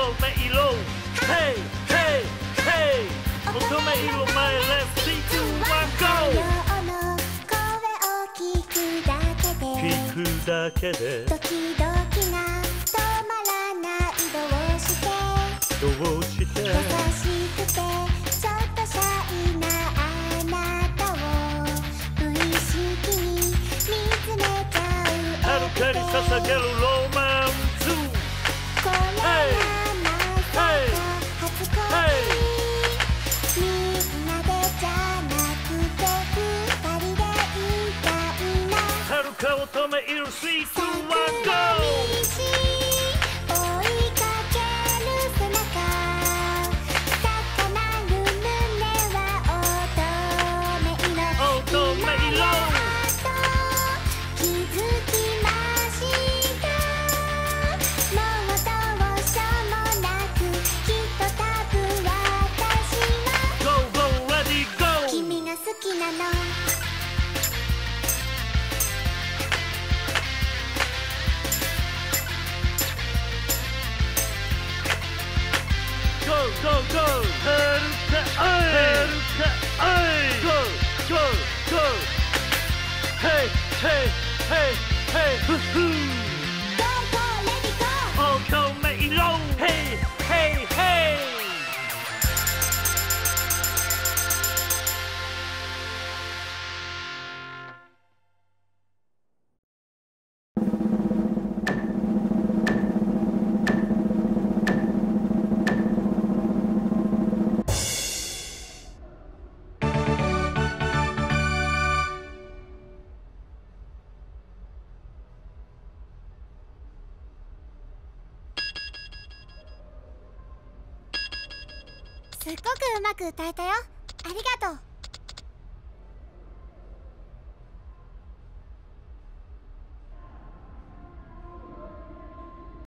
Otomeiro Hey hey hey Otomeiro my let's 3 2 1 go 聞くだけでドキドキが止まらないどうしてどうして優しくてちょっとシャイなあなたを無意識に見つめちゃうはるかに捧げるロマンスこれはまさか初恋みんなでじゃなくて二人でいたいなはるか乙女いる3 2 1 go 追いかける背中高鳴る胸は乙女色気づきましたもうどうしようもなくきっと多分私は Go go ready go 君が好きなの Go go go はるかあい Go go go Hey hey hey hey hoo hoo Go go let it go Otomeiro Hey hey hey すっごくうまく歌えたよありがとう